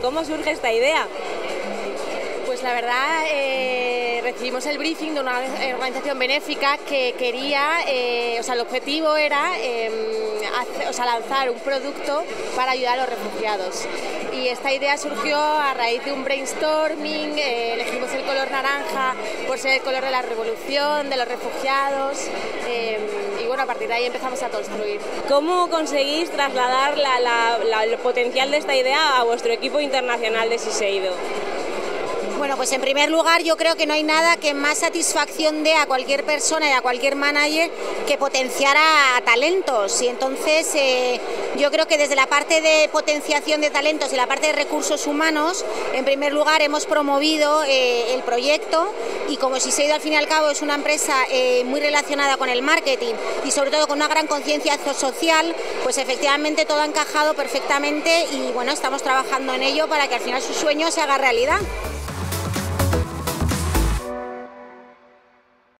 ¿Cómo surge esta idea? Pues la verdad, recibimos el briefing de una organización benéfica que quería, el objetivo era lanzar un producto para ayudar a los refugiados. Y esta idea surgió a raíz de un brainstorming, elegimos el color naranja por ser el color de la revolución, de los refugiados, y bueno, a partir de ahí empezamos a construir. ¿Cómo conseguís trasladar el potencial de esta idea a vuestro equipo internacional de Siseido? Bueno, pues en primer lugar yo creo que no hay nada que más satisfacción dé a cualquier persona y a cualquier manager que potenciar a talentos, y entonces yo creo que desde la parte de potenciación de talentos y la parte de recursos humanos, en primer lugar hemos promovido el proyecto, y como Siseido al fin y al cabo es una empresa muy relacionada con el marketing y sobre todo con una gran conciencia social, pues efectivamente todo ha encajado perfectamente y bueno, estamos trabajando en ello para que al final su sueño se haga realidad.